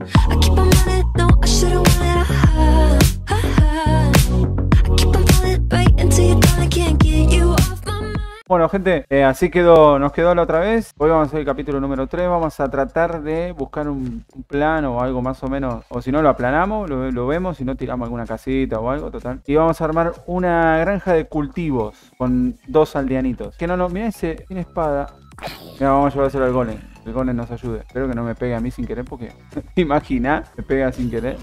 I keep on running, no, I should've wanted I keep on falling right into your thought, I can't get you off my mind. Bueno, gente, así quedó, nos quedó la otra vez. Hoy vamos a hacer el capítulo número 3. Vamos a tratar de buscar un plan o algo más o menos. O si no, lo aplanamos, lo vemos. Si no, tiramos alguna casita o algo, total. Y vamos a armar una granja de cultivos con 2 aldeanitos. Que no, mirá ese, tiene espada. Mira, vamos a llevárselo al golem. El golem nos ayude. Espero que no me pegue a mí sin querer porque... Imagina, me pega sin querer.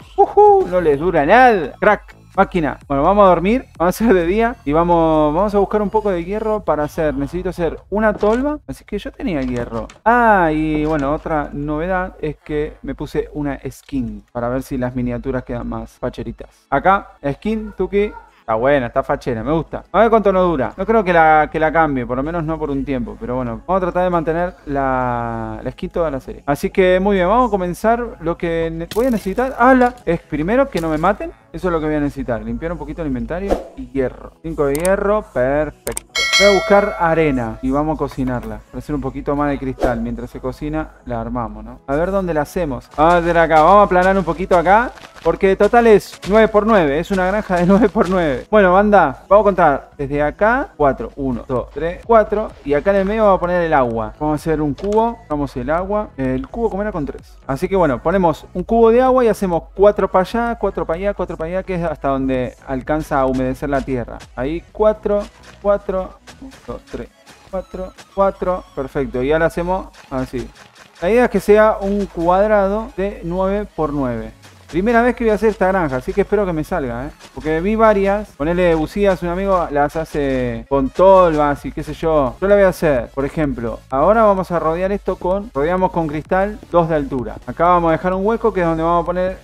No les dura nada. Crack. Máquina. Bueno, vamos a dormir, vamos a hacer de día y vamos a buscar un poco de hierro para hacer. Necesito hacer una tolva, así que yo tenía hierro. Ah, y bueno, otra novedad es que me puse una skin para ver si las miniaturas quedan más facheritas. Acá, skin, Tuki. Está buena, está fachera, me gusta. A ver cuánto nos dura. No creo que la cambie, por lo menos no por un tiempo. Pero bueno, vamos a tratar de mantener la skin toda la serie. Así que muy bien, vamos a comenzar. Lo que voy a necesitar, es primero que no me maten. Eso es lo que voy a necesitar. Limpiar un poquito el inventario y hierro. 5 de hierro, perfecto. Voy a buscar arena y vamos a cocinarla. Para hacer un poquito más de cristal. Mientras se cocina, la armamos, ¿no? A ver dónde la hacemos. Vamos a hacer acá, vamos a aplanar un poquito acá. Porque total es 9×9, es una granja de 9×9. Bueno, banda, vamos a contar desde acá 4, 1, 2, 3, 4. Y acá en el medio vamos a poner el agua. Vamos a hacer un cubo, vamos el agua. El cubo como era con 3. Así que bueno, ponemos un cubo de agua y hacemos 4 para allá, 4 para allá, 4 para allá, que es hasta donde alcanza a humedecer la tierra. Ahí 4, 4, 1, 2, 3, 4, 4. Perfecto, y ahora hacemos así. La idea es que sea un cuadrado de 9×9. Primera vez que voy a hacer esta granja, así que espero que me salga, porque vi varias. Ponerle bucías, un amigo las hace con tolvas y qué sé yo. Yo la voy a hacer, por ejemplo, ahora vamos a rodear esto rodeamos con cristal 2 de altura. Acá vamos a dejar un hueco que es donde vamos a poner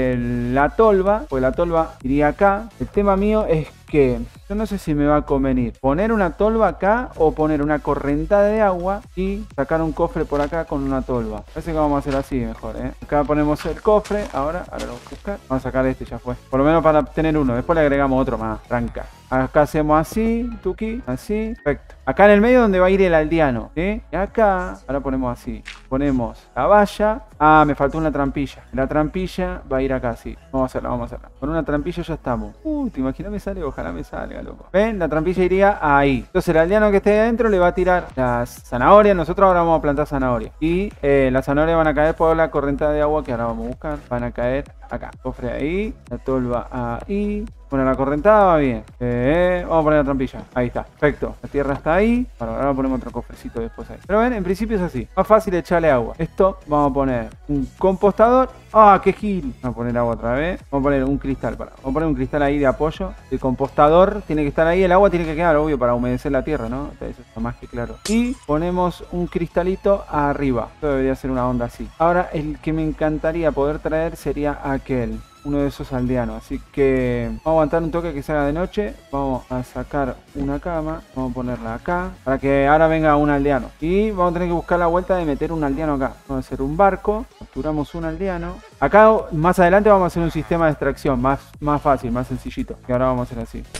la tolva, porque la tolva iría acá. El tema mío es que yo no sé si me va a convenir poner una tolva acá o poner una correntada de agua y sacar un cofre por acá con una tolva. Parece que vamos a hacer así mejor, Acá ponemos el cofre, ahora lo vamos a buscar. Vamos a sacar este, ya fue. Por lo menos para tener uno, después le agregamos otro más, tranca. Acá hacemos así, Tuki, así, perfecto. Acá en el medio donde va a ir el aldeano, Y acá, ahora ponemos así. Ponemos la valla. Ah, me faltó una trampilla. La trampilla va a ir acá, sí. Vamos a hacerla. Con una trampilla ya estamos. ¿Te imaginas me sale? Ojalá me salga, loco. ¿Ven? La trampilla iría ahí. Entonces el aldeano que esté adentro le va a tirar las zanahorias. Nosotros ahora vamos a plantar zanahorias. Y las zanahorias van a caer por la corriente de agua que ahora vamos a buscar. Van a caer acá. Cofre ahí. La tolva ahí. Bueno, la correntada va bien. Vamos a poner la trampilla. Ahí está. Perfecto. La tierra está ahí. Bueno, ahora ponemos otro cofrecito después ahí. Pero ven, en principio es así. Más fácil echarle agua. Esto vamos a poner un compostador. ¡Ah, qué gil! Vamos a poner agua otra vez. Vamos a poner un cristal. Vamos a poner un cristal ahí de apoyo. El compostador tiene que estar ahí. El agua tiene que quedar, obvio, para humedecer la tierra, ¿no? Eso está más que claro. Y ponemos un cristalito arriba. Esto debería ser una onda así. Ahora, el que me encantaría poder traer sería aquel. Uno de esos aldeanos, así que vamos a aguantar un toque que se haga de noche. Vamos a sacar una cama, vamos a ponerla acá para que ahora venga un aldeano y vamos a tener que buscar la vuelta de meter un aldeano acá. Vamos a hacer un barco, capturamos un aldeano acá. Más adelante vamos a hacer un sistema de extracción más fácil, más sencillito, que ahora vamos a hacer así.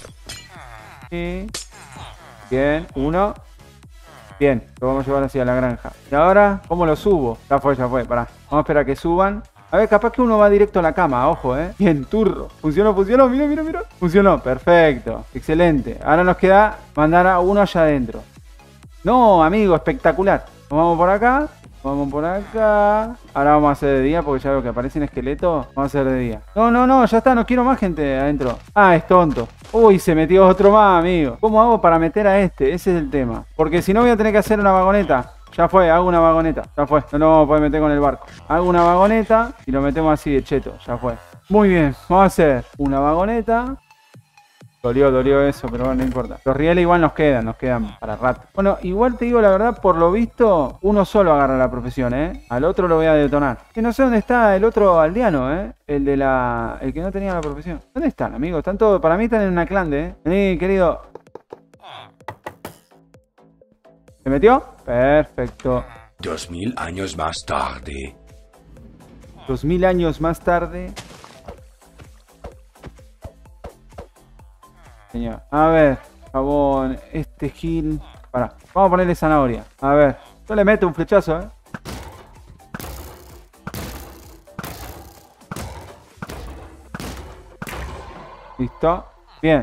Y... bien, uno. Bien, lo vamos a llevar hacia la granja. Y ahora, ¿cómo lo subo? Ya fue, pará. Vamos a esperar a que suban. A ver, capaz que uno va directo a la cama, ojo, Bien, turro. Funcionó, mira. Funcionó, perfecto, excelente. Ahora nos queda mandar a uno allá adentro. No, amigo, espectacular. Nos vamos por acá, Ahora vamos a hacer de día porque ya veo que aparecen esqueletos. Vamos a hacer de día. No, ya está, no quiero más gente adentro. Ah, es tonto. Uy, se metió otro más, amigo. ¿Cómo hago para meter a este? Ese es el tema. Porque si no voy a tener que hacer una vagoneta. Ya fue, hago una vagoneta. Ya fue, no nos vamos a poder meter con el barco. Hago una vagoneta y lo metemos así de cheto. Ya fue. Muy bien, vamos a hacer una vagoneta. Dolió eso, pero bueno, no importa. Los rieles igual nos quedan para rato. Bueno, igual te digo la verdad, por lo visto, uno solo agarra la profesión, Al otro lo voy a detonar. Que no sé dónde está el otro aldeano, El que no tenía la profesión. ¿Dónde están, amigos? Están todos, para mí están en una clande, Vení, querido. ¿Se metió? Perfecto. 2000 años más tarde. 2000 años más tarde. Señor. A ver, jabón, este gil. Pará, vamos a ponerle zanahoria. A ver, yo le meto un flechazo, Listo. Bien.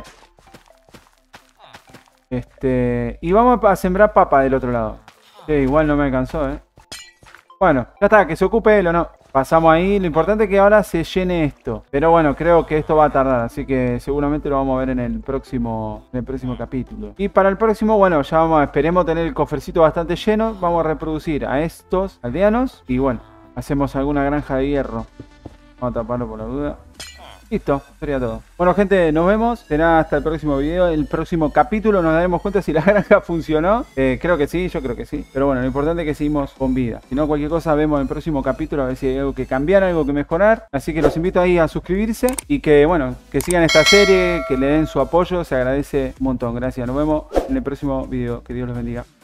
Y vamos a sembrar papa del otro lado. Sí, igual no me alcanzó, Bueno, ya está, que se ocupe él o no. Pasamos ahí, lo importante es que ahora se llene esto. Pero bueno, creo que esto va a tardar, así que seguramente lo vamos a ver en el próximo capítulo. Y para el próximo, bueno, ya esperemos tener el cofrecito bastante lleno. Vamos a reproducir a estos aldeanos y bueno, hacemos alguna granja de hierro. Vamos a taparlo por la duda. Listo, sería todo. Bueno, gente, nos vemos. Será hasta el próximo video. El próximo capítulo nos daremos cuenta si la granja funcionó. Creo que sí, yo creo que sí. Pero bueno, lo importante es que seguimos con vida. Si no, cualquier cosa vemos en el próximo capítulo. A ver si hay algo que cambiar, algo que mejorar. Así que los invito ahí a suscribirse. Y que, bueno, que sigan esta serie. Que le den su apoyo. Se agradece un montón. Gracias. Nos vemos en el próximo video. Que Dios los bendiga.